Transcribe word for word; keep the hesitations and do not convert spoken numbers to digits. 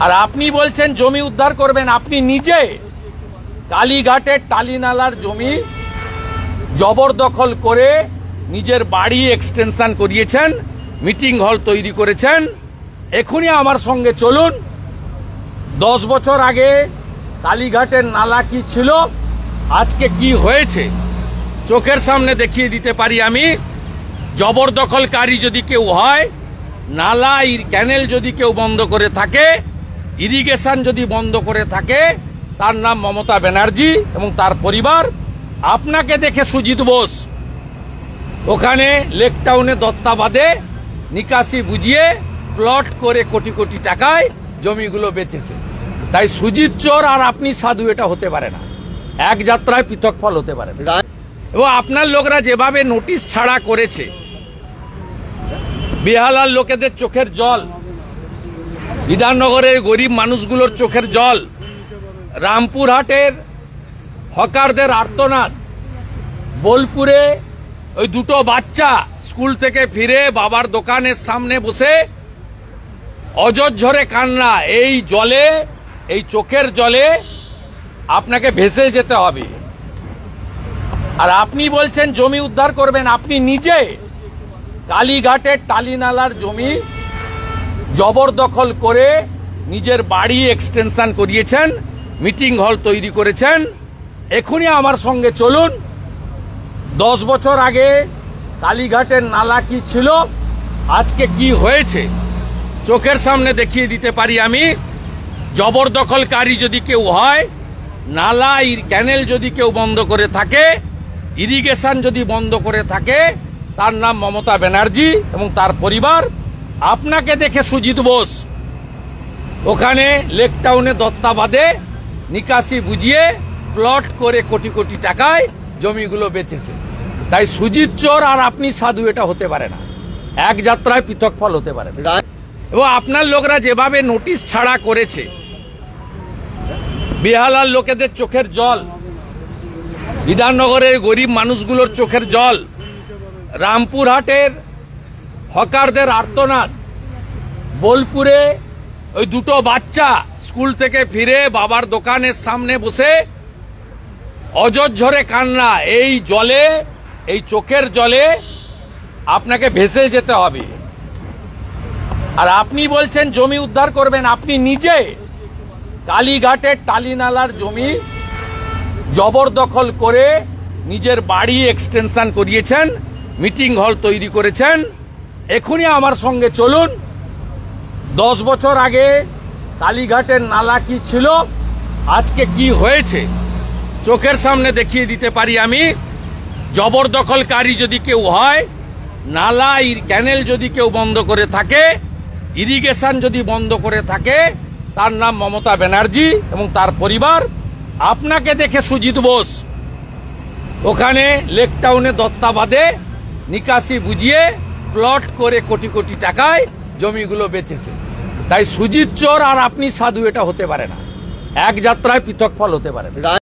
আর আপনি বলছেন জমি উদ্ধার করবেন। আপনি নিজে কালীঘাটের টালিনালার জমি জবরদখল করে নিজের বাড়ি এক্সটেনশন করিয়েছেন, মিটিং হল তৈরি করেছেন। এখনই আমার সঙ্গে চলুন। দশ বছর আগে কালীঘাটের নালা কি ছিল, আজকে কি হয়েছে চোখের সামনে দেখিয়ে দিতে পারি আমি। জবরদখলকারী যদি কেউ হয়, নালা ক্যানেল যদি কেউ বন্ধ করে থাকে, ইরিগেশন যদি বন্ধ করে থাকে, তার নাম মমতা ব্যানার্জি এবং তার পরিবার। আপনাকে দেখে সুজিত বোস ওখানে লেক টাউনে দত্তাবাদে নিকাশি বুঝিয়ে প্লট করে কোটি কোটি টাকায় জমিগুলো বেচেছে। তাই সুজিত চোর আর আপনি সাধু এটা হতে পারে না, এক যাত্রায় পৃথক ফল হতে পারে না। এবং আপনার লোকরা যেভাবে নোটিশ ছাড়া করেছে, বেহালার লোকেদের চোখের জল, বিধাননগরের গরিব মানুষগুলোর চোখের জল, রামপুরহাটের হকারদের আর্তনাদ, বোলপুরে ওই দুটো বাচ্চা স্কুল থেকে ফিরে বাবার দোকানের সামনে বসে অজস্র কান্না, এই জলে, এই চোখের জলে আপনাকে ভেসে যেতে হবে। আর আপনি বলছেন জমি উদ্ধার করবেন। আপনি নিজে কালীঘাটের টালিনালার জমি জবরদখল করে নিজের বাড়ি এক্সটেনশন করিয়েছেন, মিটিং হল তৈরি করেছেন। এখনই আমার সঙ্গে চলুন। দশ বছর আগে কালীঘাটের নালা কি ছিল, আজকে কি হয়েছে চোখের সামনে দেখিয়ে দিতে পারি আমি। জবরদখলকারী যদি কেউ হয়, নালা ক্যানেল যদি কেউ বন্ধ করে থাকে, ইরিগেশন যদি বন্ধ করে থাকে, তার নাম মমতা ব্যানার্জি এবং তার পরিবার। আপনাকে দেখে সুজিত বোস ওখানে লেক টাউনে দত্তাবাদে নিকাশি বুঝিয়ে প্লট করে কোটি কোটি টাকায় জমিগুলো বেচেছে। তাই সুজিত চোর আর আপনি সাধু এটা হতে পারে না, এক যাত্রায় পৃথক ফল হতে পারে না। এবং আপনার লোকরা যেভাবে নোটিশ ছাড়া করেছে, বেহালার লোকেদের চোখের জল, বিধাননগরের গরিব মানুষগুলোর চোখের জল, রামপুরহাটের হকারদের আর্তনাদ, বোলপুরে ওই দুটো বাচ্চা স্কুল থেকে ফিরে বাবার দোকানের সামনে বসে অজস্র কান্না, এই জলে, এই চোখের জলে আপনাকে ভেসে যেতে হবে। আর আপনি বলছেন জমি উদ্ধার করবেন। আপনি নিজে কালীঘাটের টালিনালার জমি জবরদখল করে নিজের বাড়ি এক্সটেনশন করিয়েছেন, মিটিং হল তৈরি করেছেন। এখনই আমার সঙ্গে চলুন। দশ বছর আগে কালীঘাটের নালা কি ছিল, আজকে কি হয়েছে চোখের সামনে দেখিয়ে দিতে পারি আমি। জবরদখলকারী যদি কেউ হয়, নালা ক্যানেল যদি কেউ বন্ধ করে থাকে, ইরিগেশন যদি বন্ধ করে থাকে, তার নাম মমতা ব্যানার্জি এবং তার পরিবার। আপনাকে দেখে সুজিত বোস ওখানে লেক টাউনে দত্তাবাদে নিকাশি বুঝিয়ে প্লট করে কোটি কোটি টাকায় জমিগুলো বেচেছে। তাই সুজিত চোর আর আপনি সাধু এটা হতে পারে না, এক যাত্রায় পৃথক ফল হতে পারে না।